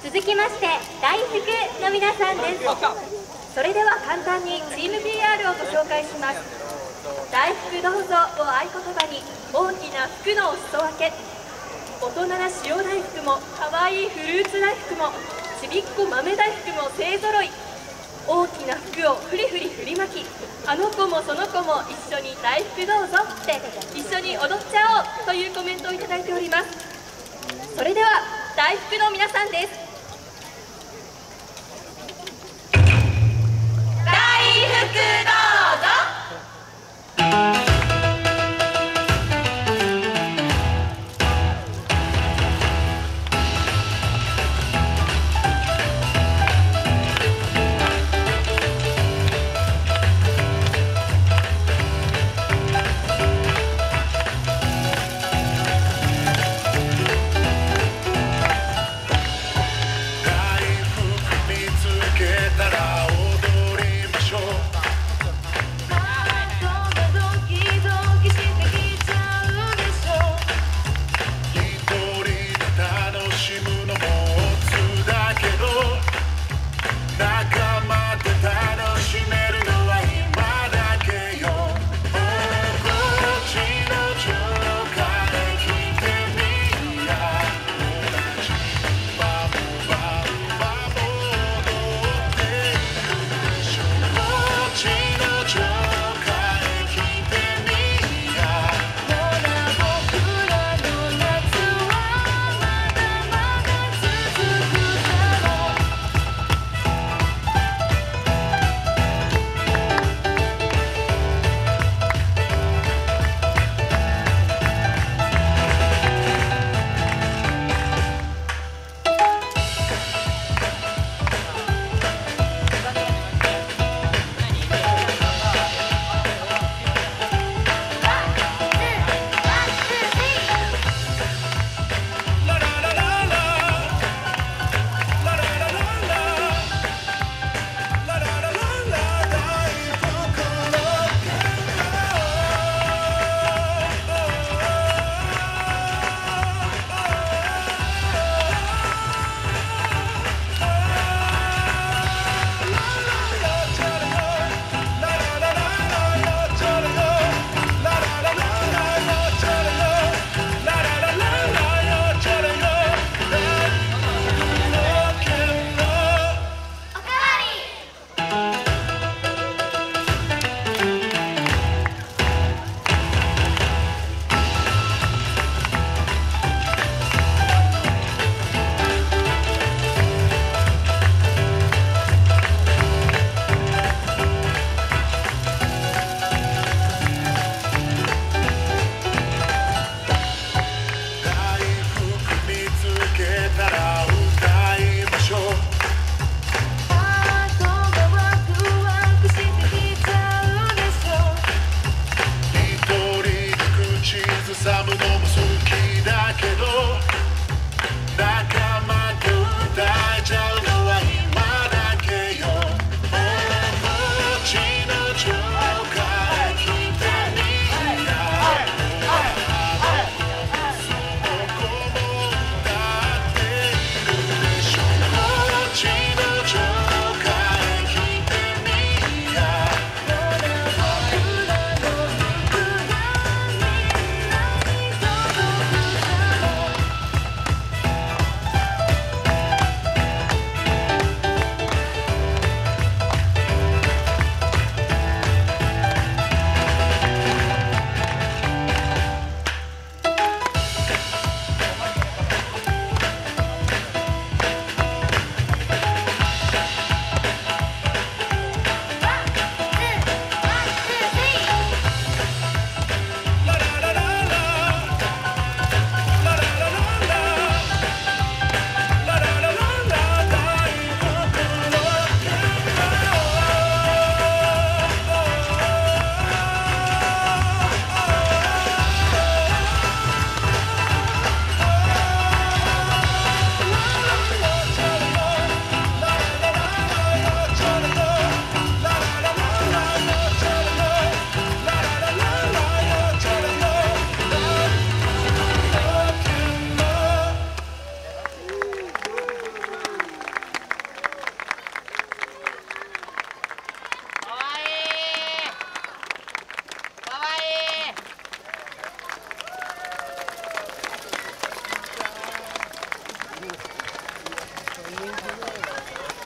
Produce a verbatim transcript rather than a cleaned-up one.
続きまして大福の皆さんです。それでは簡単にチーム ピーアール をご紹介します。大福どうぞを合言葉に大きな福のお裾分け、大人な塩大福もかわいいフルーツ大福もちびっこ豆大福も勢ぞろい、大きな福をふりふり振りまき、あの子もその子も一緒に大福どうぞって一緒に踊っちゃおうというコメントをいただいております。それでは大福の皆さんです。